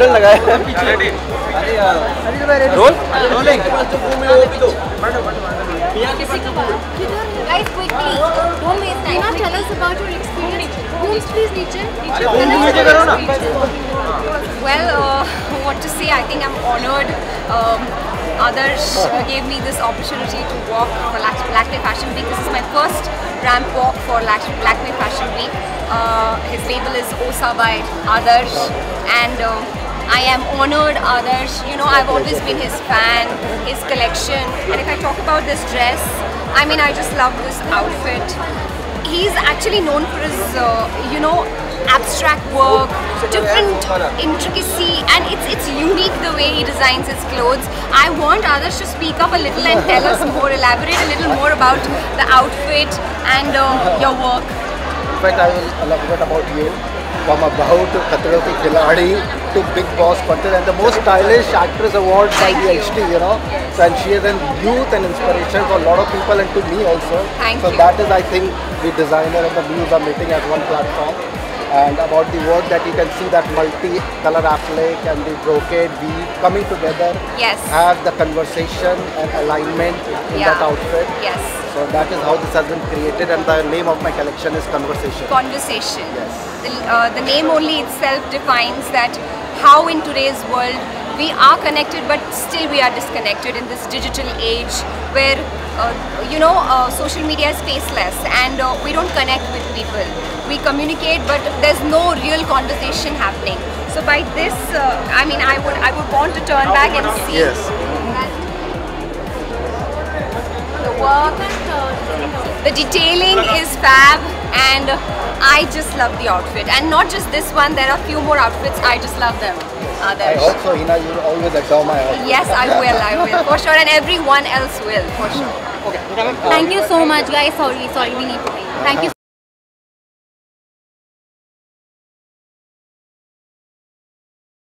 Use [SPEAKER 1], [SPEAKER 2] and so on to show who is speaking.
[SPEAKER 1] Oxygen लगाए रोल
[SPEAKER 2] Guys, quickly, don't waste time. Now tell us about your experience. Please, teacher. Well, what to say? I think I'm honored. Others gave me this opportunity to walk for Lakme Fashion Week. This is my first ramp walk for Lakme Fashion Week. His label is Osa by Adarsh, and I am honored, Adarsh. You know, I've always been his fan, his collection. And if I talk about this dress, I mean, I just love this outfit. He's actually known for his, you know, abstract work, different intricacy, and it's unique the way he designs his clothes. I want Adarsh to speak up a little and tell us more, elaborate a little more about the outfit and your work.
[SPEAKER 3] In fact, I will elaborate about you. From About to Khatron Ke Khiladi to Bigg Boss Contest, and the most stylish actress award by the HT, you know. So, and she is a youth and inspiration for a lot of people and to me also.
[SPEAKER 2] Thank
[SPEAKER 3] you. That is, I think, the designer and the muse are meeting at one platform. And about the work that you can see, that multi-color applique and the brocade weave coming together.
[SPEAKER 2] Yes.
[SPEAKER 3] Have the conversation and alignment in that outfit.
[SPEAKER 2] Yes.
[SPEAKER 3] So that is how this has been created, and the name of my collection is Conversation.
[SPEAKER 2] Conversation.
[SPEAKER 3] Yes.
[SPEAKER 2] The name only itself defines that how in today's world we are connected, but still we are disconnected in this digital age where you know, social media is faceless, and we don't connect with people. We communicate, but there's no real conversation happening. So by this, I mean, I would want to turn back and see.
[SPEAKER 3] Yes.
[SPEAKER 2] The work, the detailing is fab, and I just love the outfit. And not just this one, there are a few more outfits, I just love them.
[SPEAKER 3] I hope so, Hina, you will always adore my outfit.
[SPEAKER 2] Yes, I will, for sure, and everyone else will, for sure.
[SPEAKER 4] Thank you so much, guys. Sorry, we need to leave. Thank you.